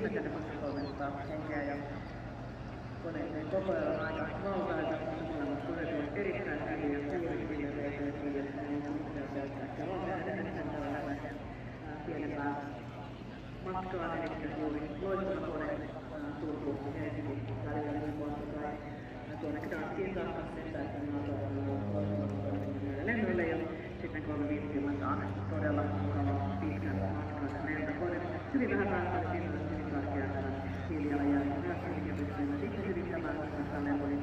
300 henkeä ja koneiden koko ajan on aika valtaita, mutta koneet ovat erittäin hyviä ja juuri VTT-kuljettajia on enemmän tällainen pienempää matkaa, eli juuri loistavakone Turku Helsinki välillä muun muassa tai tuonne Gdanskin saakka sen että lennoille ja sitten 350 on todella mukava pitkän matkan lentokone. Hyvin vähän päästöllisiä, hyvin tärkeää hiilijalanjäljen ja pystymme sitten hyvittämään tästä lennoille.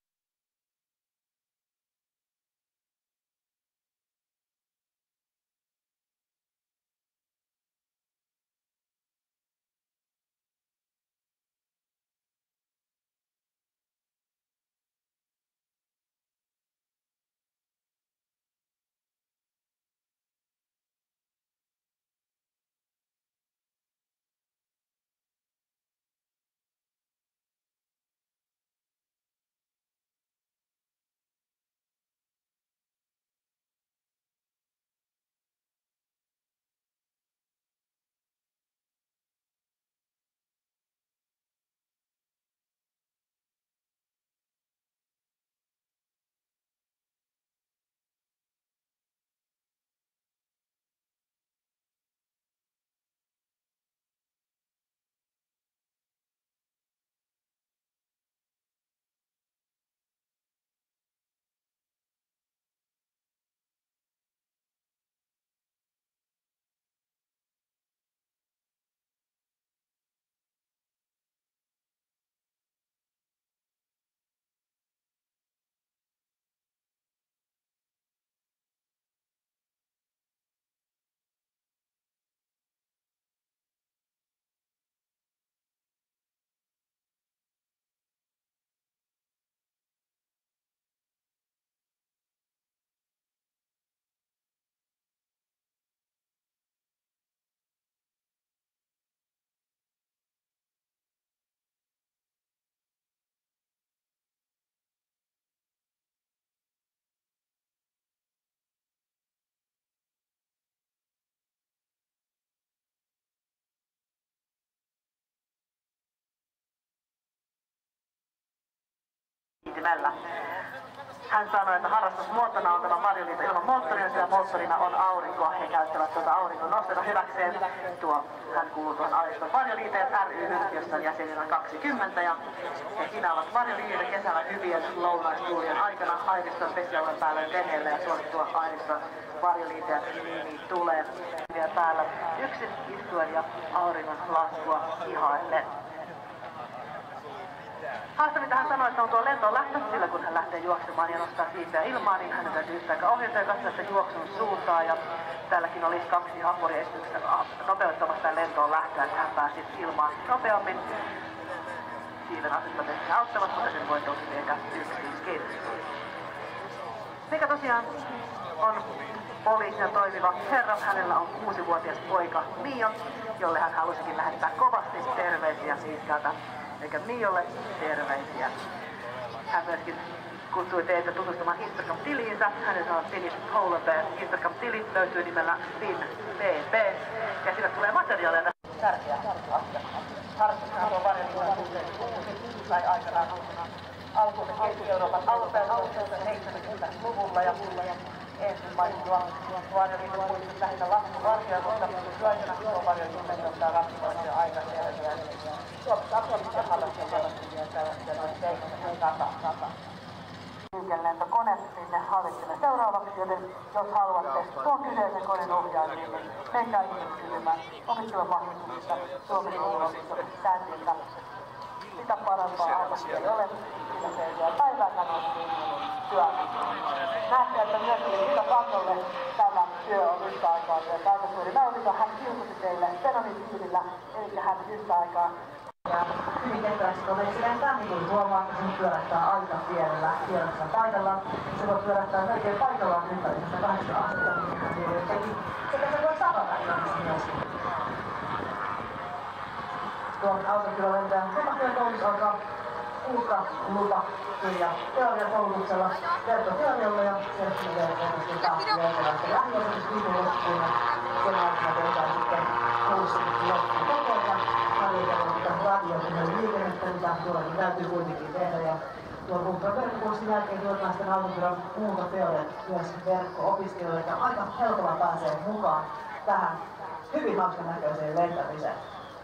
Hän sanoi, että harrastusmuotona on tämä Marjoliito ilman moottoria, sillä moottorina on aurinko. He käyttävät tuota auringon nostetta hyväkseen. Hän kuuluu tuohon Airiston Marjoliiteen ry, jossa on jäseninä 20. Ja he kinaavat Marjoliiteen kesällä hyvien lounaistuurien aikana Airiston vesialueen päälle veneellä ja suosittua Airiston Marjoliiteen nimi tulee vielä päällä yksin istuen ja auringon laskua ihaillen. Haastavinta hän sanoi, että on tuo lentoon lähtö, sillä kun hän lähtee juoksemaan ja nostaa siipeä ilmaan, niin hän täytyy yhtä aikaa ohjata ja katsoa sitä juoksun suuntaan. Ja täälläkin olisi 2 apuriesitystä nopeuttamassa lentoon lähtöä, että hän pääsi ilmaan nopeammin. Siiven asettamisesti auttavat, mutta sen voi tosi tehdä yksinkin. Mikä tosiaan on poliisina toimiva herra, hänellä on 6-vuotias poika Mio, jolle hän halusikin lähettää kovasti terveisiä Miiskalta. Eikä Miolle terveisiä. Hän myöskin kutsui teitä tutustumaan Instagram-tiliinsä. Hänellä on Finnish Polar Bear Instagram-tili, löytyy nimellä FinBB. Ja sillä tulee materiaalia tärkeää asia. Harrastushan on varjeltua tai aikanaan alkuun Keski-Euroopan alkuun 70-luvulla ja ensin mainittua Varjoliiton muistot lähinnä laskuvartioimusta, mutta aikana tuo Varjoliiton johtaa raskauksia aikaisia. Suomessa aktiivisia harrastuksia ja noin 7 kata. Liikelentokone sinne hallitsemme seuraavaksi, joten jos haluatte tuon kyseisen koneen ohjaaminen, niin menkää ihminen kysymään opiskelun mahdollisuudesta Suomen yliopiston sääntiltä. Sitä parempaa aikaisesti ei ole, sillä selviää päivää sanoa työ. Näette, että myöskin sillä kannolle tämä työ on yhtä aikaa työtä. Aika suuri nautinto, hän kiusasi teille Fenomin-tyylillä, eli hän yhtä aikaa. Ja hyvin tehtävästi opetsilentaa, niin kuin huomaa, että sen pyörähtää aika pienellä paikalla. Se voi pyörähtää melkein paikallaan ympäri 8 astetta, niin hän juuri teki. Sekä se voi tavata ihmistä myöskin. Tuon auton kyllä lentää. Semmoinen koulutus alkaa uutta lupa-kirja teorian koulutuksella verkkoteorialla ja sen verkkoisesti taas löytävästä lähiöisessä viime loppuun. Sen aikana tehdään sitten kurssi loppuun kokoon ja harjoitellaan tuollakin täytyy kuitenkin tehdä. Ja tuon Rumpelberg-kurssin jälkeen tuotaan sitten Autonpidon muuntoteoriat myös verkko-opiskelijoille, että aika helpolla pääsee mukaan tähän hyvin hauskan näköiseen lentämiseen.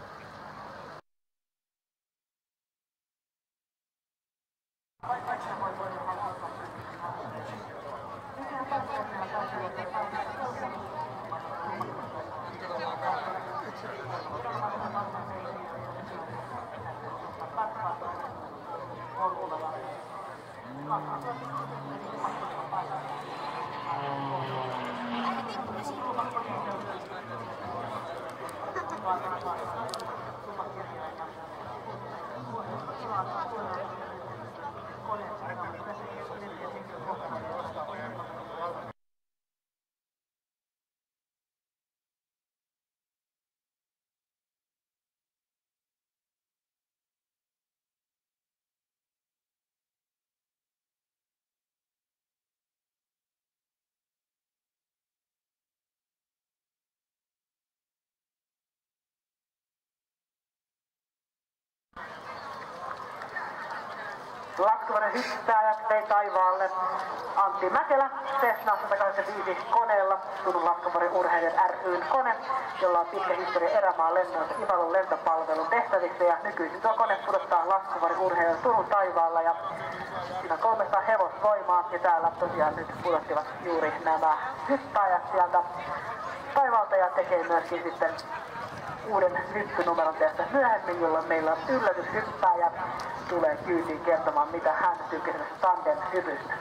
Laskuvarjon hyppääjät vei taivaalle Antti Mäkelä Cessna 185 koneella, Turun Laskuvarjon urheilijan ry:n kone, jolla on pitkä historia erämaan lennoissa Ivalon lentopalvelun tehtävissä, ja nykyisin tuo kone pudottaa Laskuvarjon urheilijan Turun taivaalla, ja siinä on 300 hevosvoimaa, ja täällä tosiaan nyt pudottivat juuri nämä hyppääjät sieltä taivaalta ja tekee myöskin sitten uuden hyppynumeron tästä myöhemmin, jolloin meillä on yllätyshyppääjä tulee kyytiin kertomaan, mitä hän tykkäsi tästä tandem-hypystä.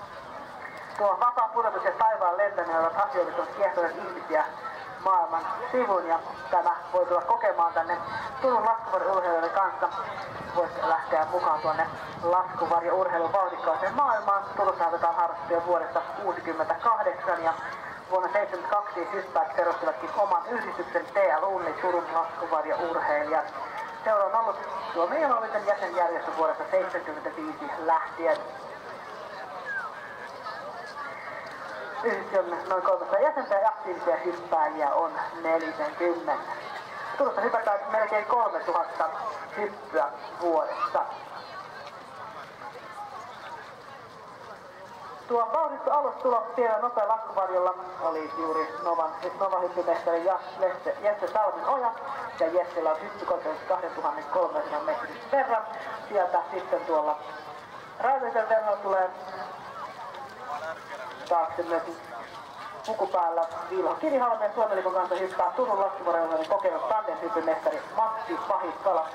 Tuo vapaa pudotus ja taivaan lentäminen ovat asioita, jotka ovat kiehtoneet ihmisiä maailman sivun, ja tämä voi tulla kokemaan tänne Turun laskuvarjo-urheilijoiden kanssa. Voisi lähteä mukaan tuonne laskuvarjo-urheilun vauhdikkaaseen maailmaan. Turussa otetaan harrastettu jo vuodesta 1968, ja vuonna 1972 hyppäät perustivatkin oman yhdistyksen TL-Unni Turun laskuvarjo-urheilijat. Seura on ollut Suomen ilmaliiton jäsenjärjestö vuodesta 1975 lähtien. Yhdistys on noin 300 jäsentä ja aktiivisia hyppääjiä on 40. Turussa hypätään melkein 3000 hyppyä vuodessa. Tuo vauhdittu alustulo pienellä nopea laskuvarjolla oli juuri Nova-hyppymestari Jesse Salminoja, ja Jessellä on hyppykorkeus 2300 metrin verran. Sieltä sitten tuolla raiteiden verran tulee taakse myös pukupäällä Viilo Kirihalmeen Suomen kanssa hyppää Turun laskuvarjolla kokenut tandem-hyppymestari Matti Pahiskala.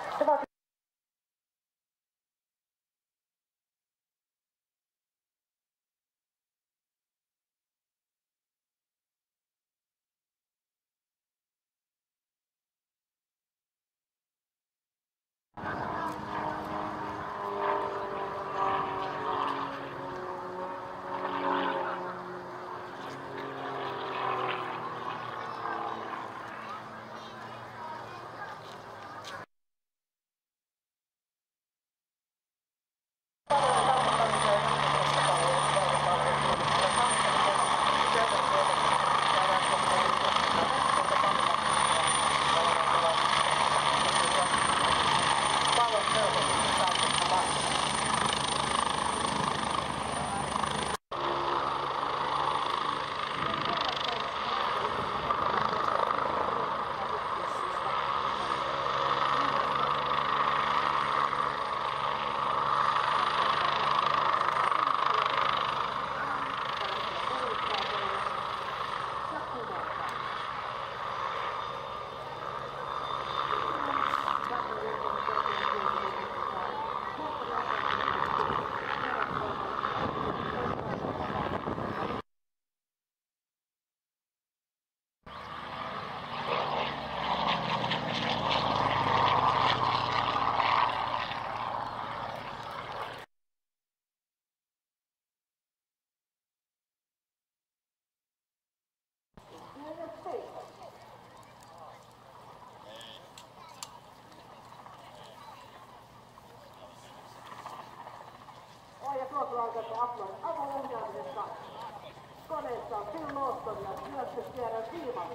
Ja tuossa avun ohjaamisessa koneessa on Phil Lawson ja syöksykierrän Siimalla.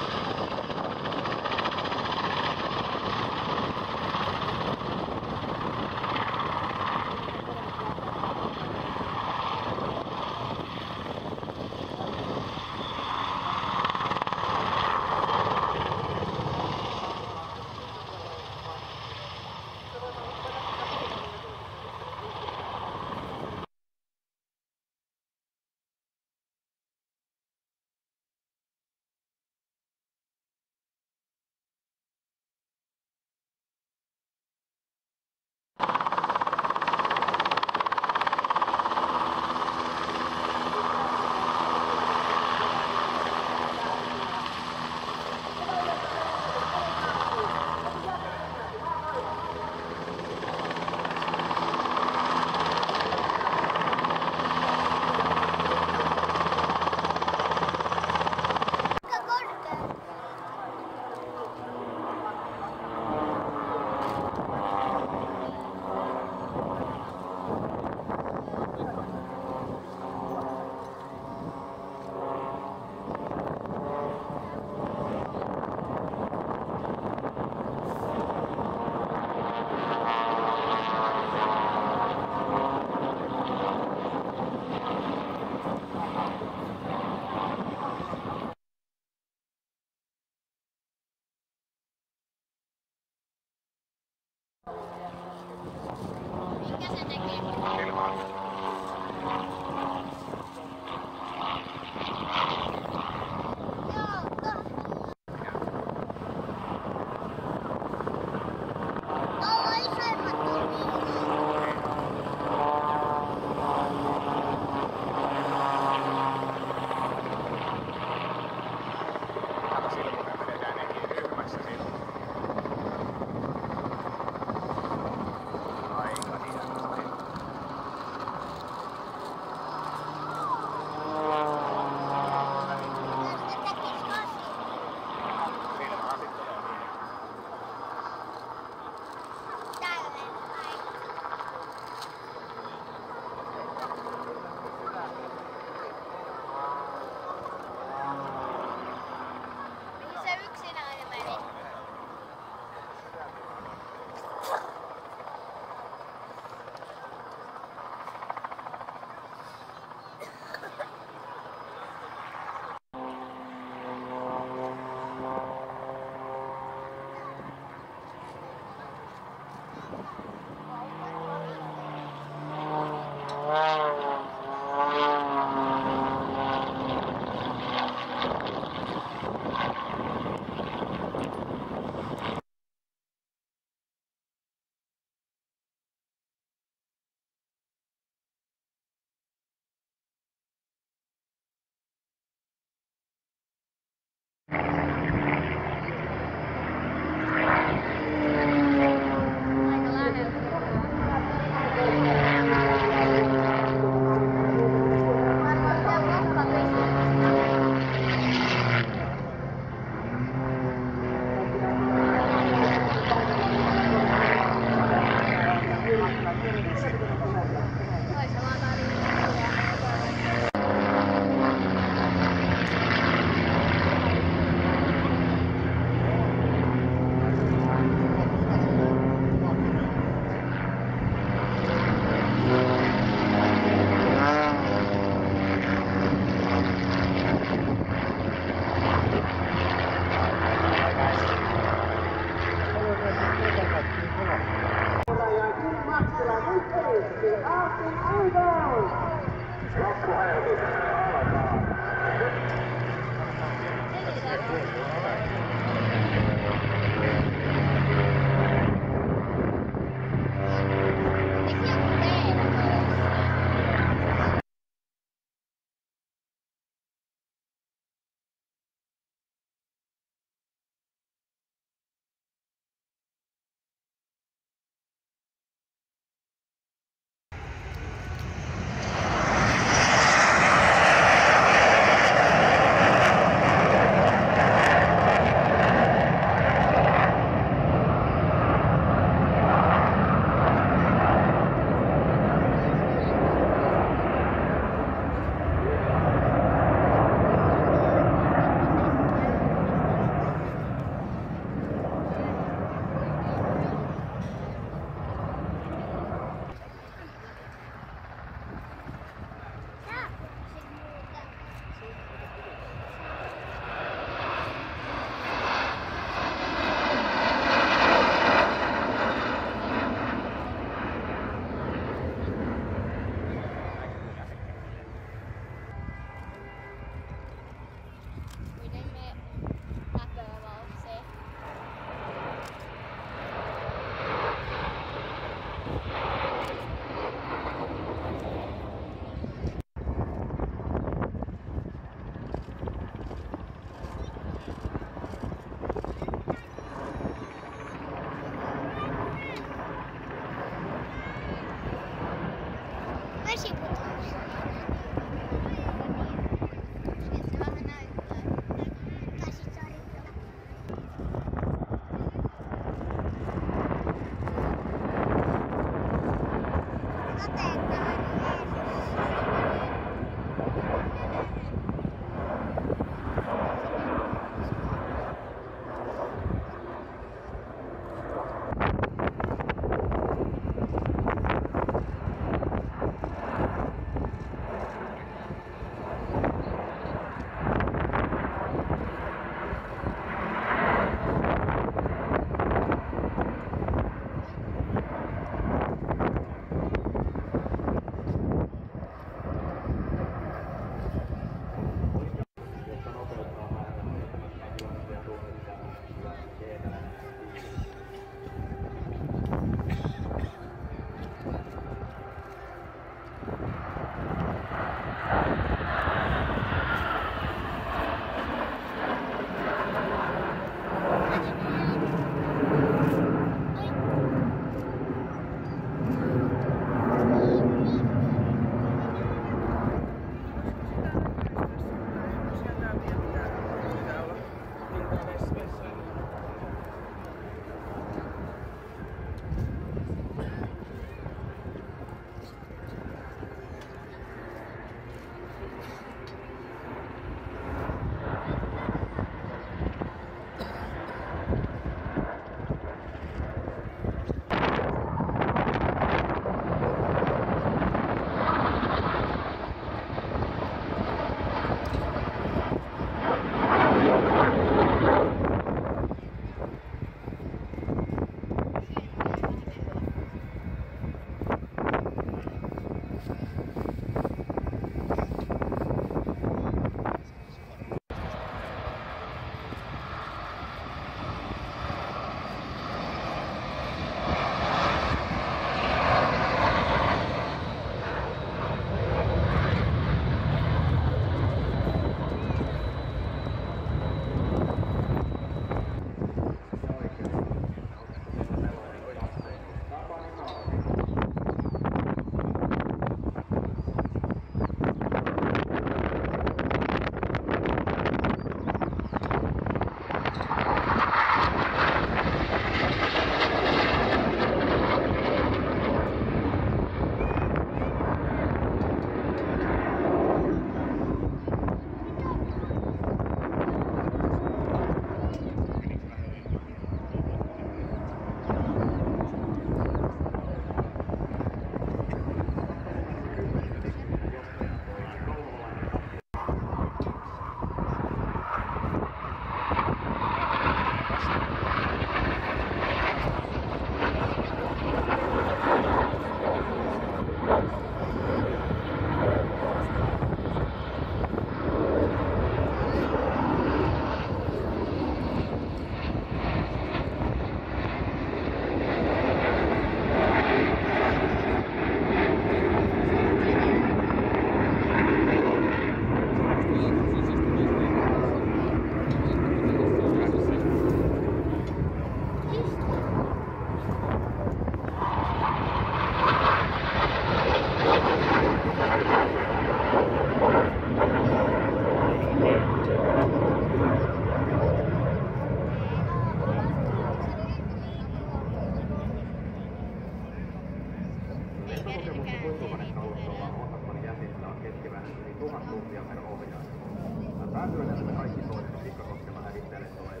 minuuttia per ohjaus. Päätyöllä me kaikki toiset Tikkakoskella hävittäjälle tulee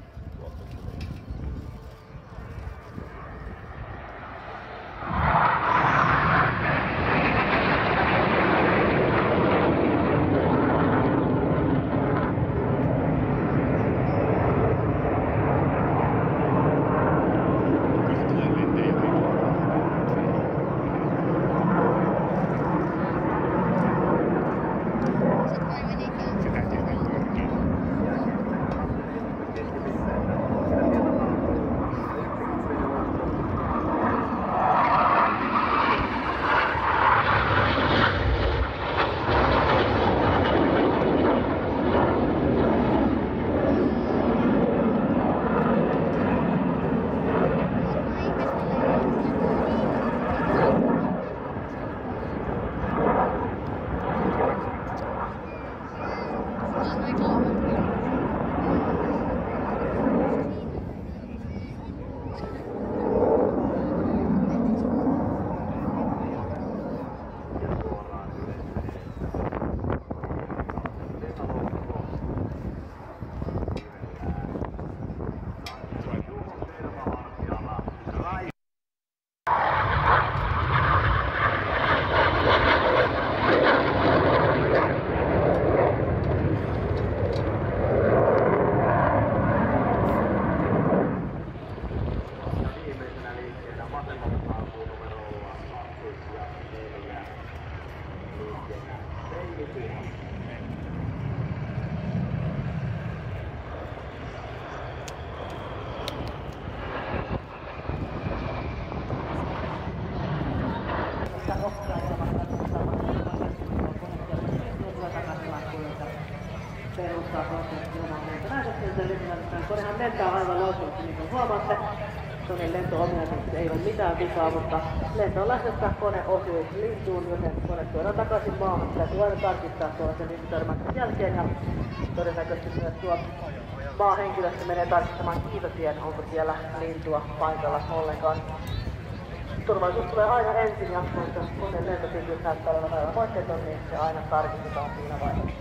Konehan lentää aivan loistavasti, niin kuin huomaatte. Koneen lento-ominaisuudet ei ole mitään vikaa, mutta lento on lähdössä, kone osui lintuun, joten kone tuodaan takaisin maahan. Täytyy aina tarkistaa tuolla sen lintutörmäyksen jälkeen ja todennäköisesti myös tuo maahenkilöstö menee tarkistamaan kiitotien, onko siellä lintua paikalla ollenkaan. Turvallisuus tulee aina ensin ja jos koneen lentokyky näyttää olevan aivan moitteeton, niin se aina tarkistetaan siinä vaiheessa.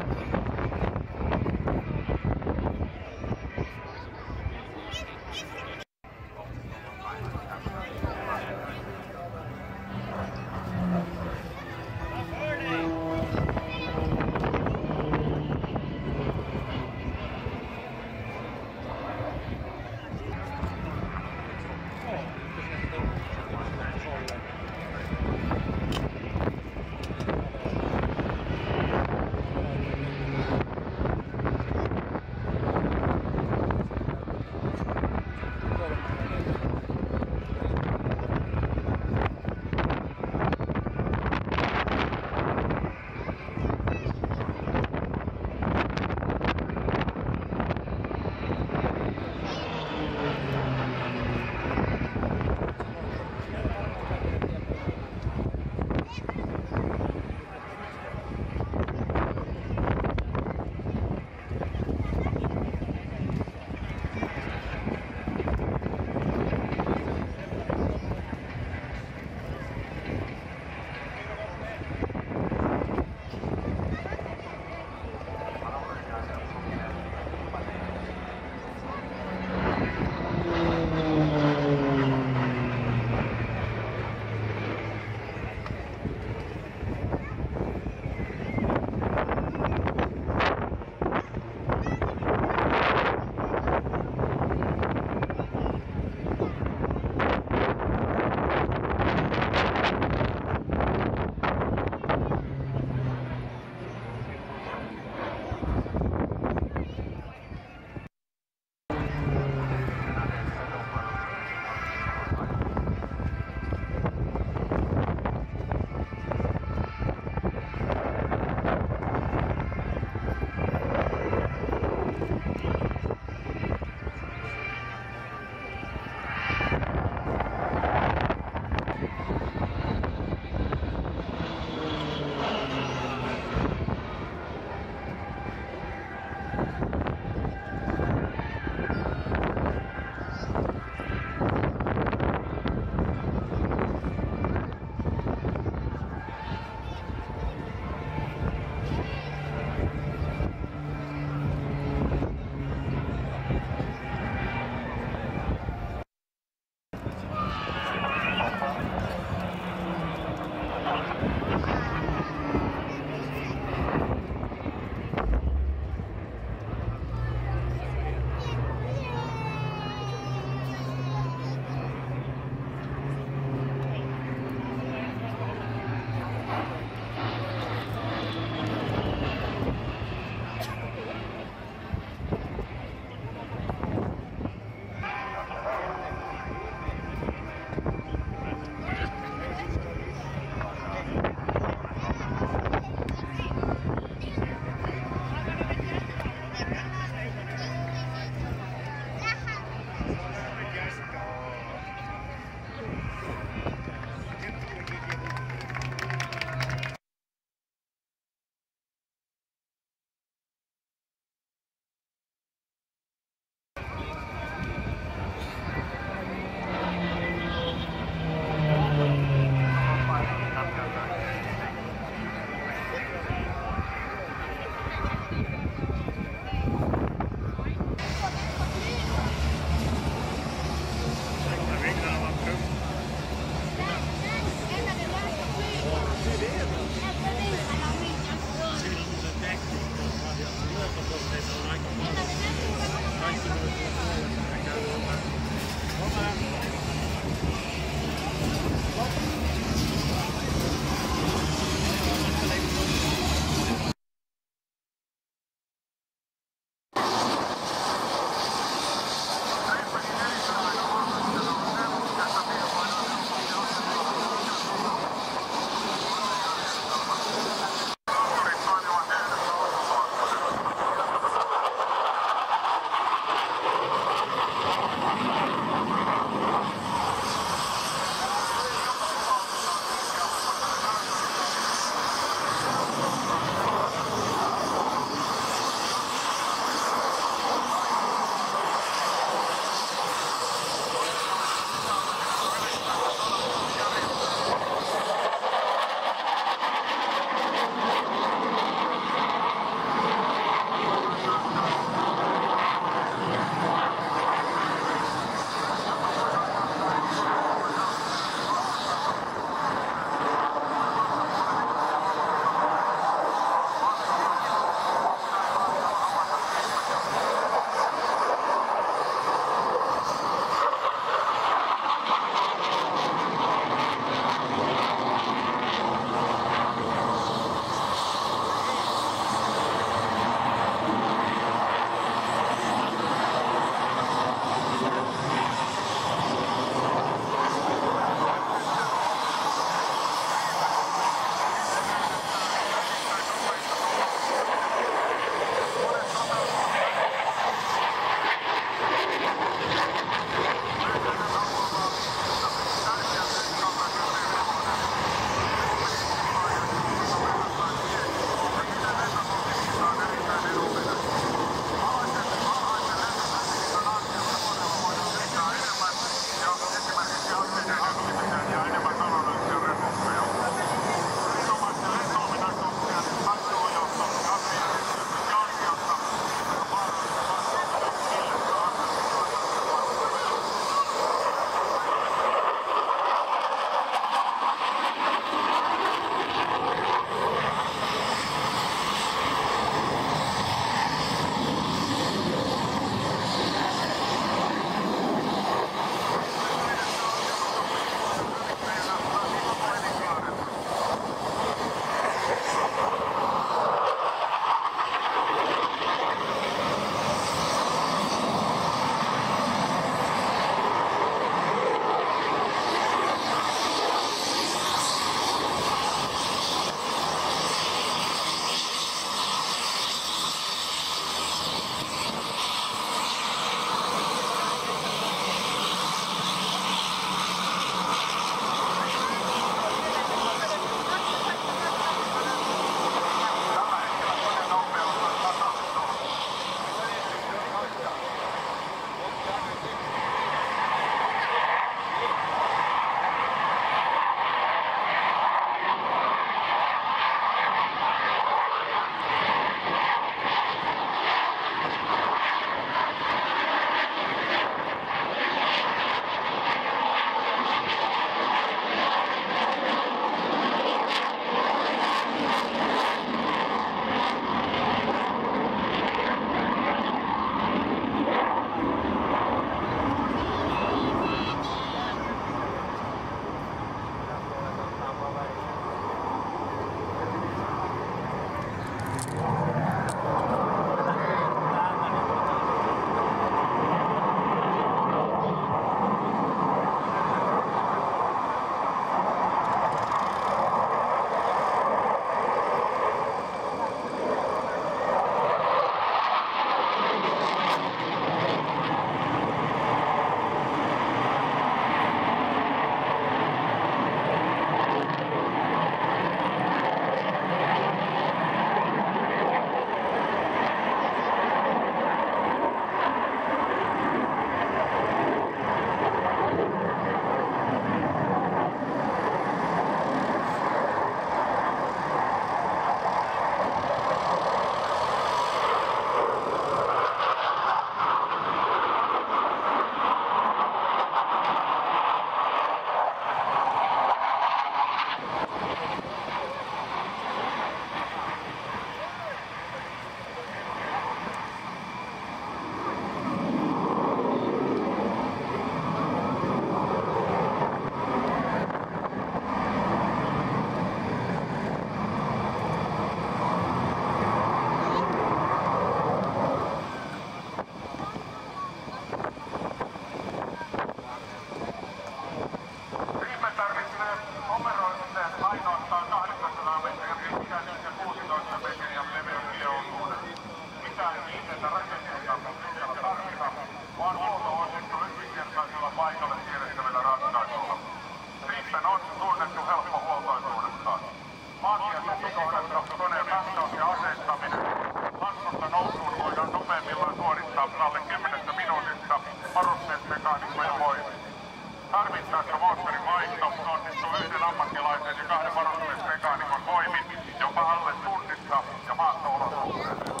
sitten on tunnettu helppohuoltoisuudestaan. Maantieteellisyydestä koneen vastaus ja aseistaminen laskusta nousuun voidaan nopeimmillaan suorittaa alle 10 minuutissa varusmiesmekaanikkojen voimin. Tarvittaessa moottorin vaihto onnistuu yhden ammattilaisen ja 2 varusmiesmekaanikon voimin jopa alle tunnissa ja maasto-olosuhteissa.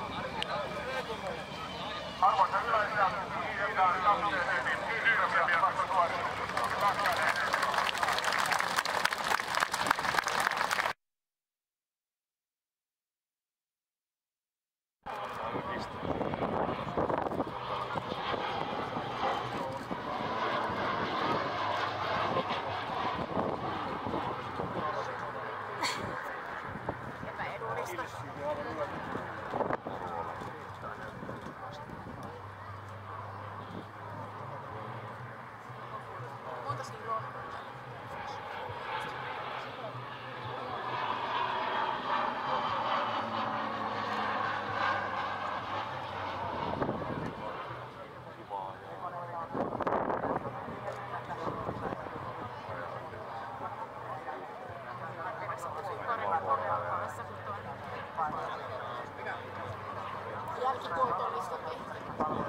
Arvoisa yleisö, kiitetään kapteenin yhdessä suorituksesta. Jälkikuntollista tehtävää.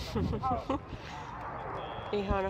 Ihana.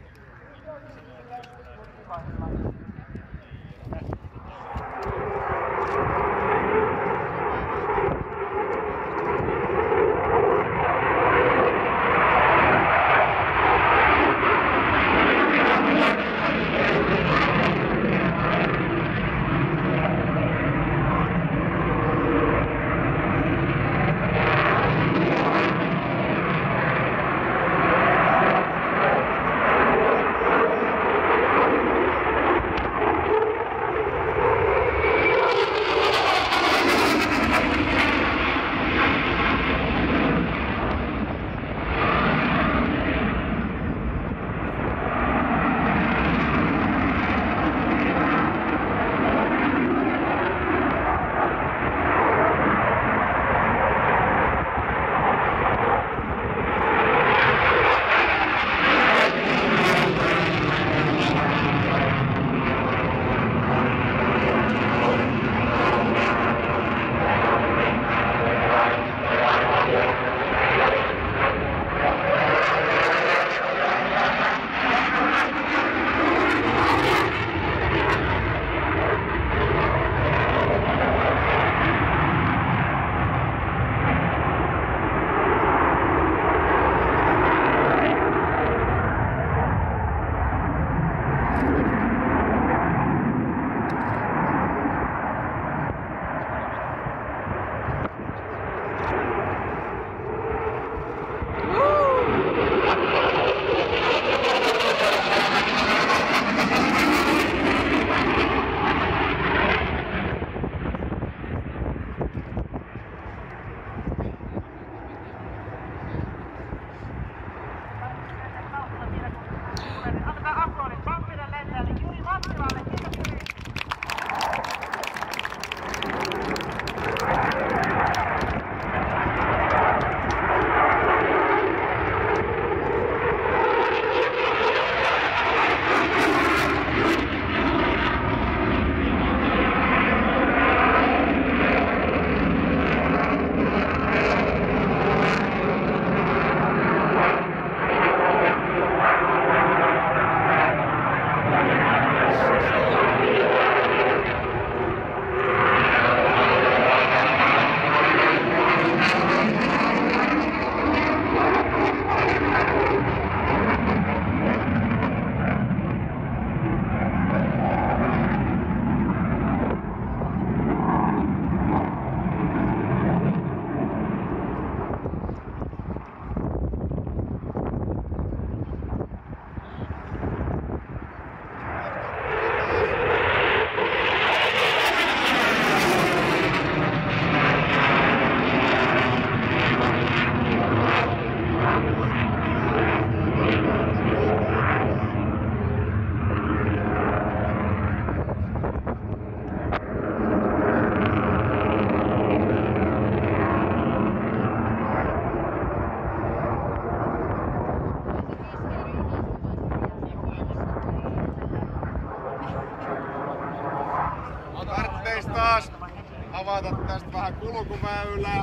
taas avata tästä vähän kulkuväylää.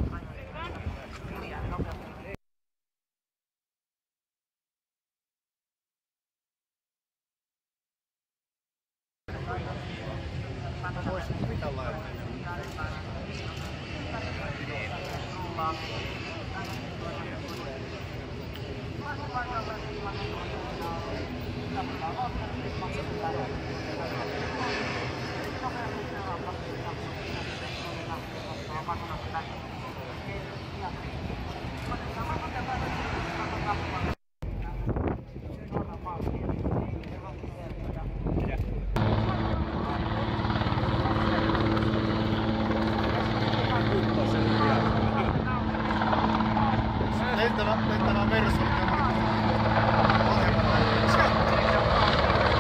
Mitä laittaa? Lentävä Mersu.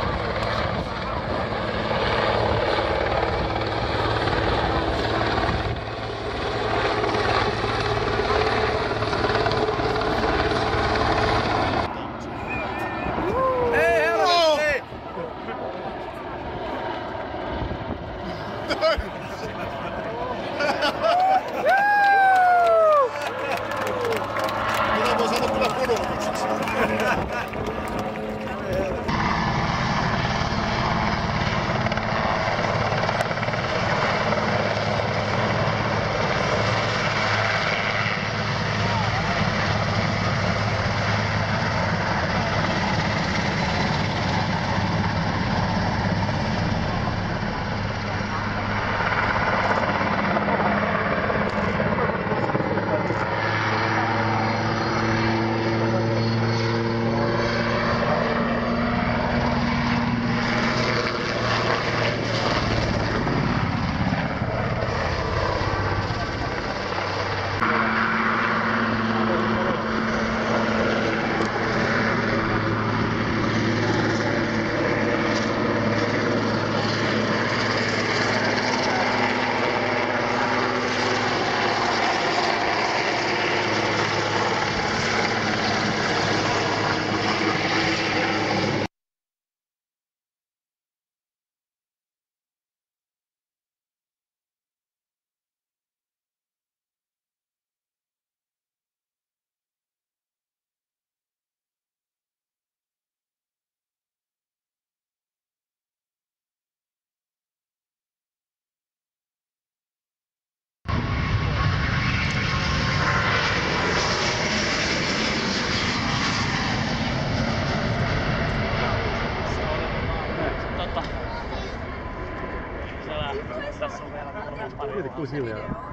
Mieti kuin hiljaa.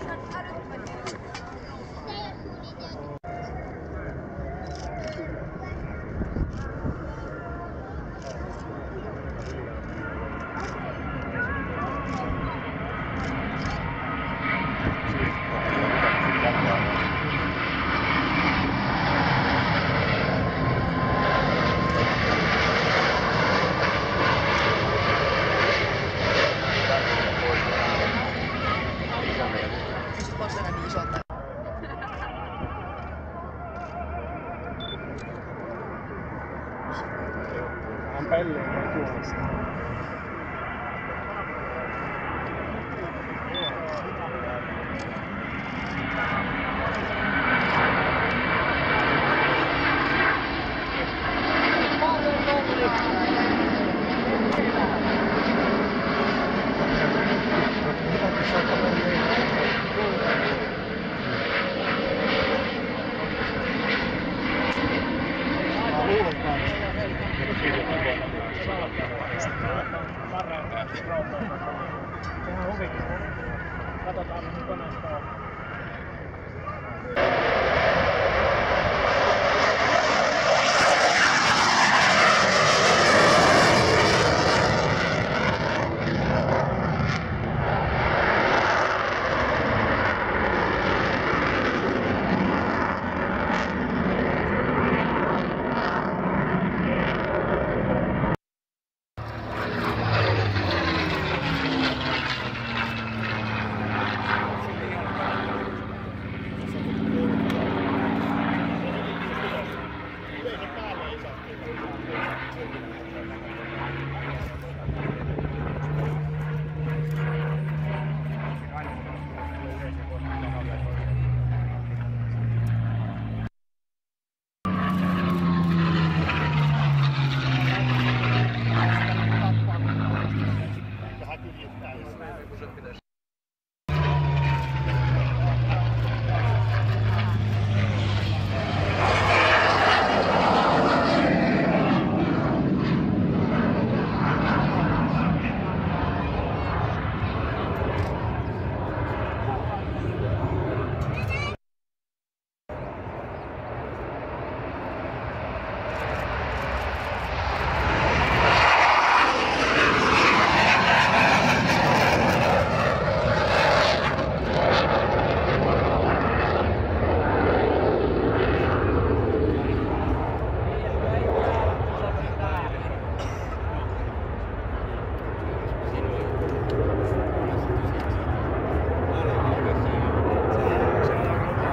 Pelleen ei tuolla. Katsotaan, mihin koneesta on.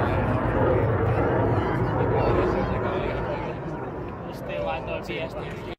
Laitoin viestin.